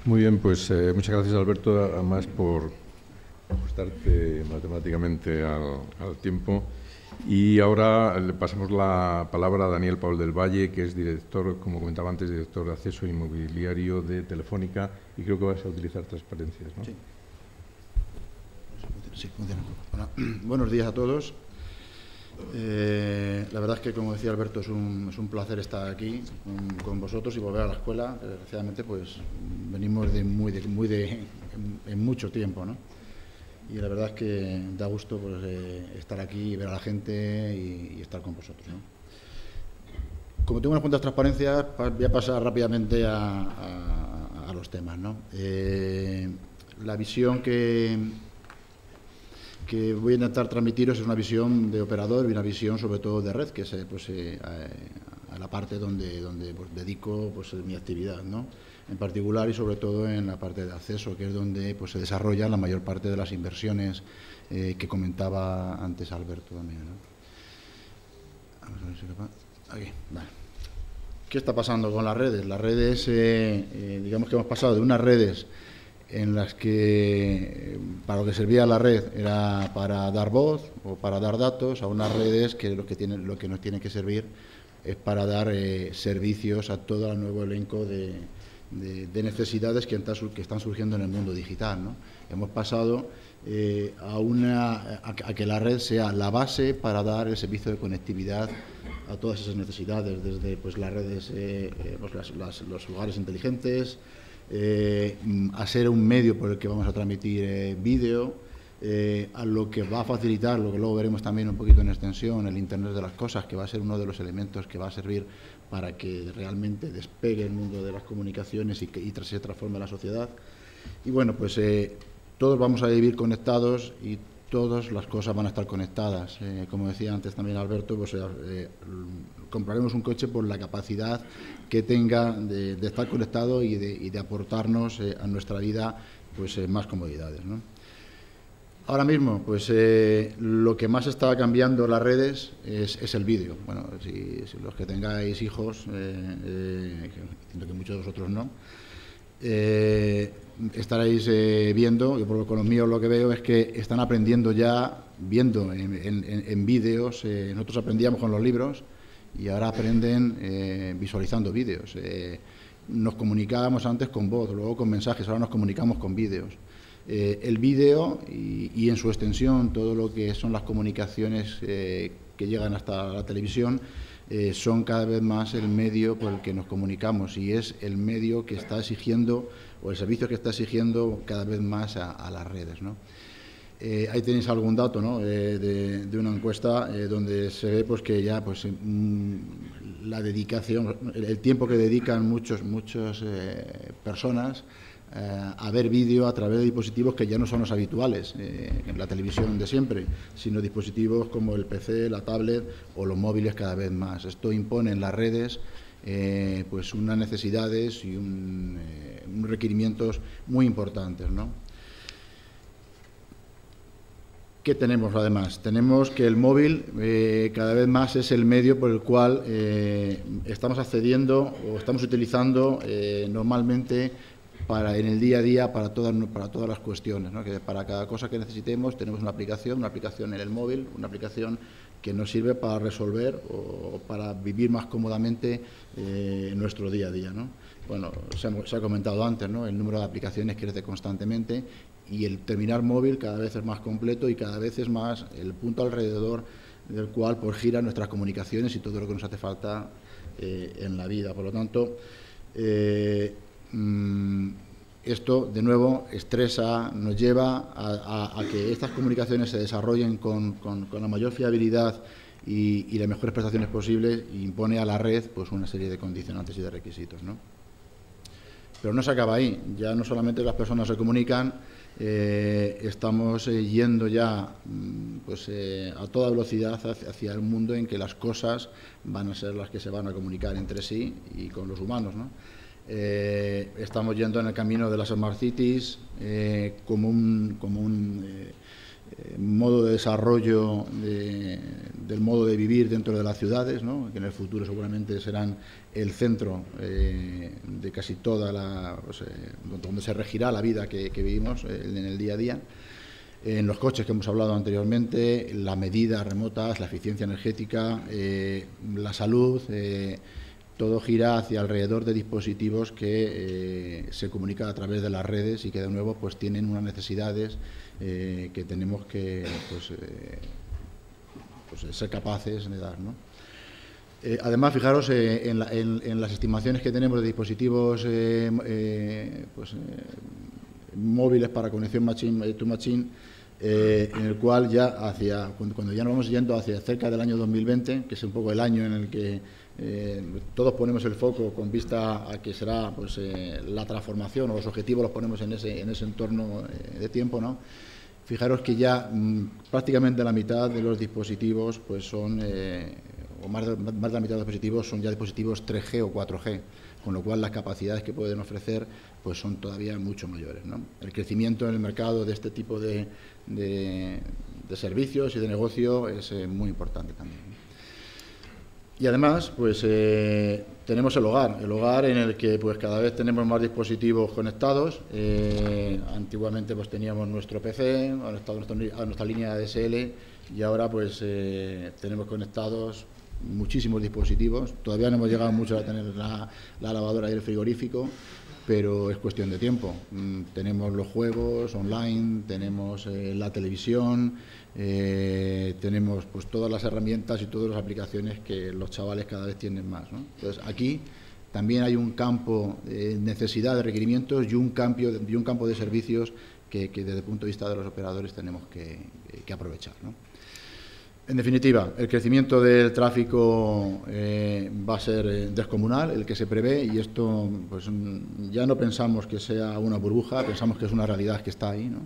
Muy bien, pues muchas gracias, Alberto, además por ajustarte matemáticamente al tiempo. Y ahora le pasamos la palabra a Daniel Paul del Valle, que es director, como comentaba antes, director de acceso inmobiliario de Telefónica, y creo que vas a utilizar transparencias, ¿no? Sí. Sí, funciona. Bueno, buenos días a todos. La verdad es que, como decía Alberto, es un placer estar aquí con vosotros y volver a la escuela. Desgraciadamente, pues venimos en mucho tiempo, ¿no? Y la verdad es que da gusto pues, estar aquí y ver a la gente y estar con vosotros, ¿no? Como tengo unas cuantas transparencias, voy a pasar rápidamente a los temas, ¿no? La visión que voy a intentar transmitiros es una visión de operador y una visión sobre todo de red, que es a la parte donde pues, dedico pues, mi actividad, ¿no? En particular y sobre todo en la parte de acceso, que es donde pues, se desarrolla la mayor parte de las inversiones que comentaba antes Alberto también, ¿no? Vamos a ver si capaz. Aquí, vale. ¿Qué está pasando con las redes? Las redes, digamos que hemos pasado de unas redes en las que para lo que servía la red era para dar voz o para dar datos, a unas redes que lo que nos tiene que servir es para dar servicios a todo el nuevo elenco de necesidades que están surgiendo en el mundo digital, ¿no? Hemos pasado a que la red sea la base para dar el servicio de conectividad a todas esas necesidades, desde pues, las redes, los hogares inteligentes, a ser un medio por el que vamos a transmitir vídeo, a lo que va a facilitar, lo que luego veremos también un poquito en extensión, el Internet de las cosas, que va a ser uno de los elementos que va a servir para que realmente despegue el mundo de las comunicaciones y se transforme la sociedad. Y bueno, pues todos vamos a vivir conectados y todas las cosas van a estar conectadas. Como decía antes también Alberto, pues, compraremos un coche por la capacidad que tenga de estar conectado y de aportarnos a nuestra vida pues, más comodidades, ¿no? Ahora mismo, pues lo que más está cambiando las redes es el vídeo. Bueno, si los que tengáis hijos, entiendo que muchos de vosotros no, estaréis viendo, yo con los míos lo que veo es que están aprendiendo ya, viendo en vídeos. Nosotros aprendíamos con los libros y ahora aprenden visualizando vídeos. Nos comunicábamos antes con voz, luego con mensajes, ahora nos comunicamos con vídeos. El vídeo y en su extensión todo lo que son las comunicaciones que llegan hasta la televisión son cada vez más el medio por el que nos comunicamos y es el medio que está exigiendo o el servicio que está exigiendo cada vez más a las redes, ¿no? Ahí tenéis algún dato, ¿no? de una encuesta donde se ve pues, que ya pues, la dedicación, el tiempo que dedican muchas personas a ver vídeo a través de dispositivos que ya no son los habituales en la televisión de siempre, sino dispositivos como el PC, la tablet o los móviles cada vez más. Esto impone en las redes pues unas necesidades y unos requerimientos muy importantes, ¿no? ¿Qué tenemos además? Tenemos que el móvil cada vez más es el medio por el cual estamos accediendo o estamos utilizando normalmente en el día a día para todas las cuestiones, ¿no? Que para cada cosa que necesitemos tenemos una aplicación en el móvil, una aplicación que nos sirve para resolver o para vivir más cómodamente en nuestro día a día, ¿no? Bueno, se ha comentado antes, ¿no? El número de aplicaciones crece constantemente y el terminal móvil cada vez es más completo y cada vez es más el punto alrededor del cual pues, giran nuestras comunicaciones y todo lo que nos hace falta en la vida. Por lo tanto, esto, de nuevo, estresa, nos lleva a que estas comunicaciones se desarrollen con la mayor fiabilidad y las mejores prestaciones posibles e impone a la red pues, una serie de condicionantes y de requisitos, ¿no? Pero no se acaba ahí. Ya no solamente las personas se comunican, estamos yendo ya pues, a toda velocidad hacia el mundo en que las cosas van a ser las que se van a comunicar entre sí y con los humanos, ¿no? Estamos yendo en el camino de las Smart Cities como un modo de desarrollo del modo de vivir dentro de las ciudades, ¿no? Que en el futuro seguramente serán el centro de casi toda donde se regirá la vida que vivimos en el día a día. En los coches que hemos hablado anteriormente, las medidas remotas, la eficiencia energética, la salud, todo gira hacia alrededor de dispositivos que se comunican a través de las redes y que de nuevo pues tienen unas necesidades que tenemos que ser capaces de dar, ¿no? Además, fijaros en las estimaciones que tenemos de dispositivos móviles para conexión machine to machine, en el cual ya cuando ya nos vamos yendo hacia cerca del año 2020, que es un poco el año en el que todos ponemos el foco con vista a que será pues la transformación, o los objetivos los ponemos en ese entorno de tiempo, ¿no? Fijaros que ya prácticamente la mitad de los dispositivos pues son, o más de la mitad de los dispositivos son ya dispositivos 3G o 4G, con lo cual las capacidades que pueden ofrecer pues son todavía mucho mayores, ¿no? El crecimiento en el mercado de este tipo de servicios y de negocio es muy importante también. Y además, pues tenemos el hogar en el que pues cada vez tenemos más dispositivos conectados. Antiguamente pues teníamos nuestro PC, a nuestra línea ADSL, y ahora pues tenemos conectados muchísimos dispositivos. Todavía no hemos llegado mucho a tener la lavadora y el frigorífico, pero es cuestión de tiempo. Tenemos los juegos online, tenemos la televisión, tenemos pues todas las herramientas y todas las aplicaciones que los chavales cada vez tienen más, ¿no? Entonces aquí también hay un campo de necesidad de requerimientos y un campo de servicios que desde el punto de vista de los operadores tenemos que aprovechar, ¿no? En definitiva, el crecimiento del tráfico va a ser descomunal, el que se prevé, y esto pues ya no pensamos que sea una burbuja, pensamos que es una realidad que está ahí, ¿no?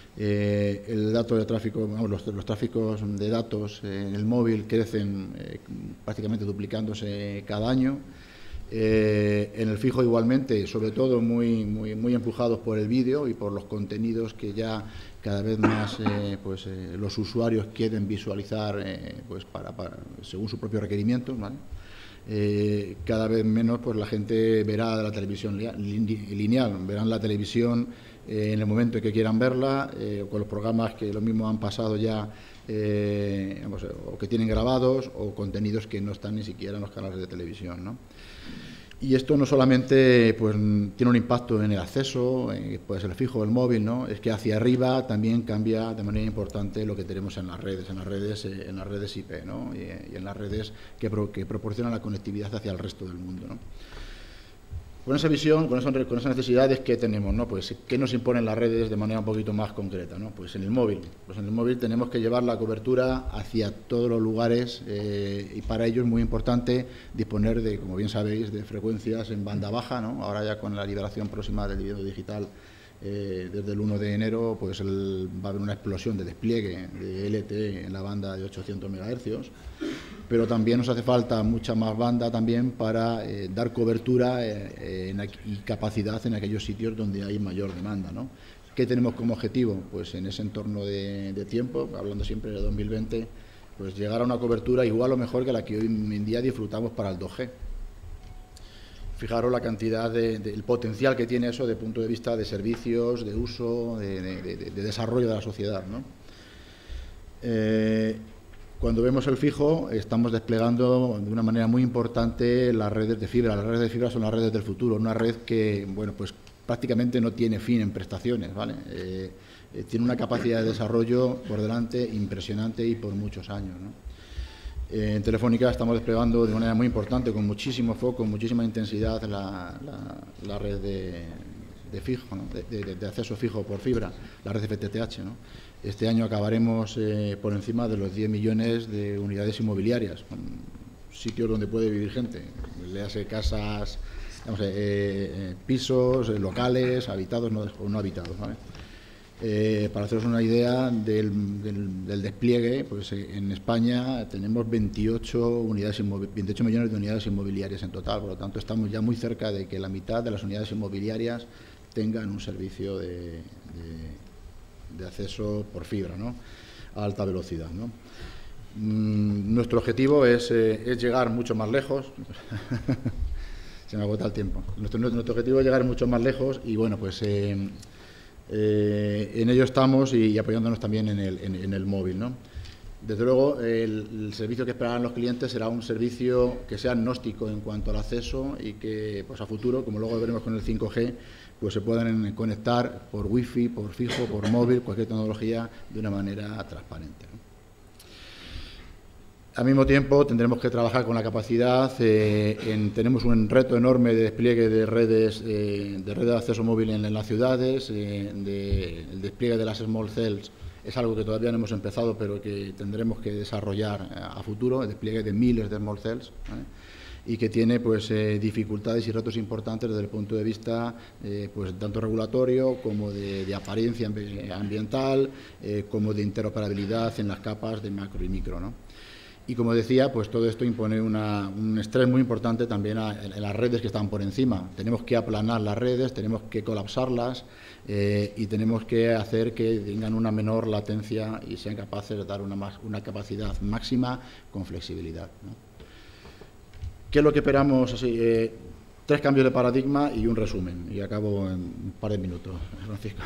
El dato de tráfico, los tráficos de datos en el móvil crecen prácticamente duplicándose cada año. En el fijo igualmente, sobre todo muy empujados por el vídeo y por los contenidos que ya cada vez más los usuarios quieren visualizar pues según su propio requerimiento, ¿vale? Cada vez menos pues la gente verá la televisión lineal, verán la televisión en el momento en que quieran verla, con los programas que lo mismo han pasado ya o que tienen grabados, o contenidos que no están ni siquiera en los canales de televisión, ¿no? Y esto no solamente pues tiene un impacto en el acceso, puede ser el fijo o el móvil, ¿no? Es que hacia arriba también cambia de manera importante lo que tenemos en las redes IP, ¿no? Y en las redes que proporcionan la conectividad hacia el resto del mundo, ¿no? Con esa visión, con esas necesidades que tenemos, ¿no? Pues ¿qué nos imponen las redes de manera un poquito más concreta, ¿no? Pues en el móvil. Pues en el móvil tenemos que llevar la cobertura hacia todos los lugares, y para ello es muy importante disponer de, como bien sabéis, de frecuencias en banda baja, ¿no? Ahora ya con la liberación próxima del video digital desde el 1 de enero, pues va a haber una explosión de despliegue de LTE en la banda de 800 MHz, pero también nos hace falta mucha más banda también para dar cobertura y capacidad en aquellos sitios donde hay mayor demanda, ¿no? ¿Qué tenemos como objetivo? Pues en ese entorno de tiempo, hablando siempre de 2020, pues llegar a una cobertura igual o mejor que la que hoy en día disfrutamos para el 2G. Fijaros la cantidad el potencial que tiene eso desde el punto de vista de servicios, de uso, de desarrollo de la sociedad, ¿no? Cuando vemos el fijo, estamos desplegando de una manera muy importante las redes de fibra. Las redes de fibra son las redes del futuro, una red que, bueno, pues prácticamente no tiene fin en prestaciones, ¿vale? Tiene una capacidad de desarrollo por delante impresionante y por muchos años, ¿no? En Telefónica estamos desplegando de manera muy importante, con muchísimo foco, con muchísima intensidad, la red de fijo, ¿no? de acceso fijo por fibra, la red FTTH, ¿no? Este año acabaremos por encima de los 10 millones de unidades inmobiliarias, sitios donde puede vivir gente, léase casas, pisos, locales, habitados o no habitados, ¿vale? Para haceros una idea del despliegue, pues en España tenemos 28 millones de unidades inmobiliarias en total, por lo tanto estamos ya muy cerca de que la mitad de las unidades inmobiliarias tengan un servicio acceso por fibra, ¿no?, a alta velocidad, ¿no? Nuestro objetivo es llegar mucho más lejos. Se me agota el tiempo. Nuestro objetivo es llegar mucho más lejos y, bueno, pues en ello estamos y apoyándonos también en el móvil, ¿no? Desde luego, el servicio que esperarán los clientes será un servicio que sea agnóstico en cuanto al acceso y que, pues a futuro, como luego veremos con el 5G, pues se puedan conectar por wifi, por fijo, por móvil, cualquier tecnología, de una manera transparente, ¿no? Al mismo tiempo, tendremos que trabajar con la capacidad. Tenemos un reto enorme de despliegue de redes de acceso móvil en las ciudades. El despliegue de las small cells es algo que todavía no hemos empezado, pero que tendremos que desarrollar a futuro. El despliegue de miles de small cells, ¿vale?, y que tiene, pues, dificultades y retos importantes desde el punto de vista, pues, tanto regulatorio como de apariencia ambiental, como de interoperabilidad en las capas de macro y micro, ¿no? Y, como decía, pues todo esto impone un estrés muy importante también en las redes que están por encima. Tenemos que aplanar las redes, tenemos que colapsarlas y tenemos que hacer que tengan una menor latencia y sean capaces de dar una capacidad máxima con flexibilidad, ¿no? ¿Qué es lo que esperamos? Así, 3 cambios de paradigma y un resumen. Y acabo en un par de minutos, Francisco.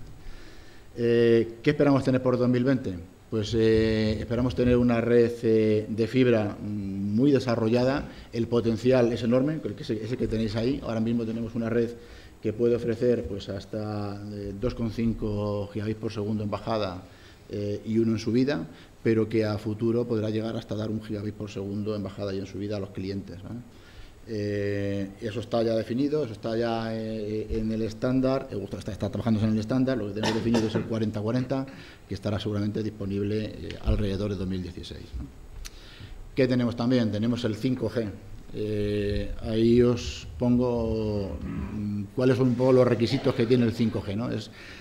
¿Qué esperamos tener por 2020? Pues esperamos tener una red de fibra muy desarrollada. El potencial es enorme, ese que tenéis ahí. Ahora mismo tenemos una red que puede ofrecer, pues, hasta 2,5 gigabits por segundo en bajada y 1 en subida, pero que a futuro podrá llegar hasta dar 1 gigabit por segundo en bajada y en subida a los clientes, ¿no? Eso está ya definido, eso está ya en el estándar, está trabajándose en el estándar. Lo que tenemos definido es el 4040, que estará seguramente disponible alrededor de 2016, ¿no? ¿Qué tenemos también? Tenemos el 5G. Ahí os pongo cuáles son un poco los requisitos que tiene el 5G, ¿no?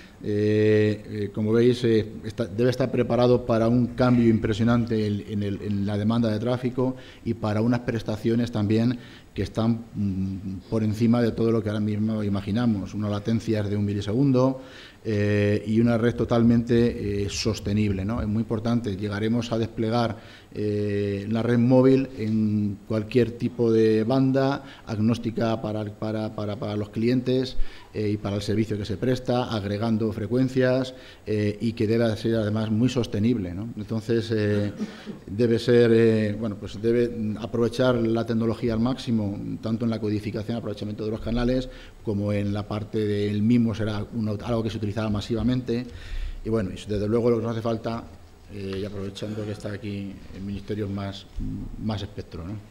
Como veis, debe estar preparado para un cambio impresionante en la demanda de tráfico y para unas prestaciones también que están por encima de todo lo que ahora mismo imaginamos. Una latencia de 1 milisegundo y una red totalmente sostenible, ¿no? Es muy importante. Llegaremos a desplegar la red móvil en cualquier tipo de banda, agnóstica para los clientes y para el servicio que se presta, agregando frecuencias y que debe ser además muy sostenible, ¿no? Entonces debe ser, bueno, pues debe aprovechar la tecnología al máximo, tanto en la codificación, aprovechamiento de los canales, como en la parte del mismo será algo que se utilizará masivamente. Y bueno, desde luego lo que nos hace falta, y aprovechando que está aquí el Ministerio más espectro, ¿no?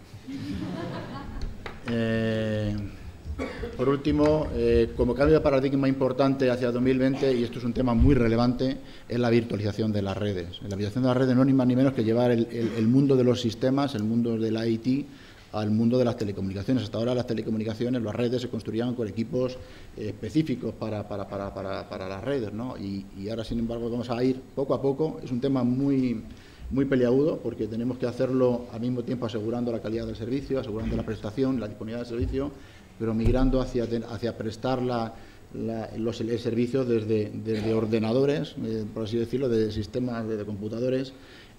Por último, como cambio de paradigma importante hacia 2020, y esto es un tema muy relevante, es la virtualización de las redes. La virtualización de las redes no es ni más ni menos que llevar el mundo de los sistemas, el mundo de la IT, al mundo de las telecomunicaciones. Hasta ahora las telecomunicaciones, las redes se construían con equipos específicos para las redes, ¿no? Y ahora, sin embargo, vamos a ir poco a poco. Es un tema muy peliagudo, porque tenemos que hacerlo al mismo tiempo asegurando la calidad del servicio, asegurando la prestación, la disponibilidad del servicio, pero migrando hacia prestar el servicio desde ordenadores, por así decirlo, de sistemas de computadores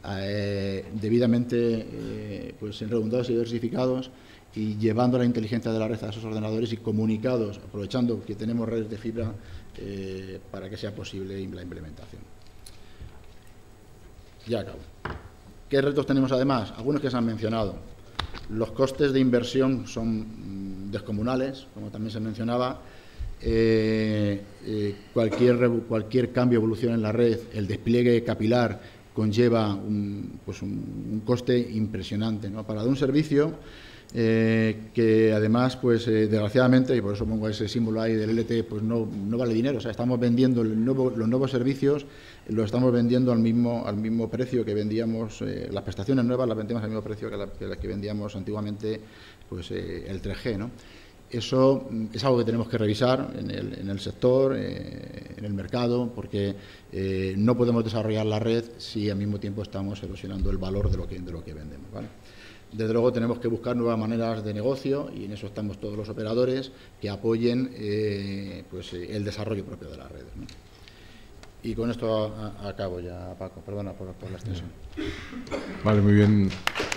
debidamente pues redundados y diversificados, y llevando la inteligencia de la red a esos ordenadores y comunicados, aprovechando que tenemos redes de fibra para que sea posible la implementación. Ya acabo. ¿Qué retos tenemos además? Algunos que se han mencionado. Los costes de inversión son descomunales, como también se mencionaba. Cualquier cambio o evolución en la red, el despliegue capilar, conlleva un coste impresionante, ¿no? Para dar un servicio que además, pues desgraciadamente, y por eso pongo ese símbolo ahí del LTE, pues no vale dinero. O sea, estamos vendiendo los nuevos servicios, los estamos vendiendo al mismo precio que vendíamos, las prestaciones nuevas las vendemos al mismo precio que las que vendíamos antiguamente, pues el 3G, ¿no? Eso es algo que tenemos que revisar en el sector, en el mercado, porque no podemos desarrollar la red si al mismo tiempo estamos erosionando el valor de lo que vendemos, ¿vale? Desde luego tenemos que buscar nuevas maneras de negocio, y en eso estamos todos los operadores que apoyen el desarrollo propio de las redes, ¿no? Y con esto acabo ya, Paco. Perdona por la extensión. Vale, muy bien.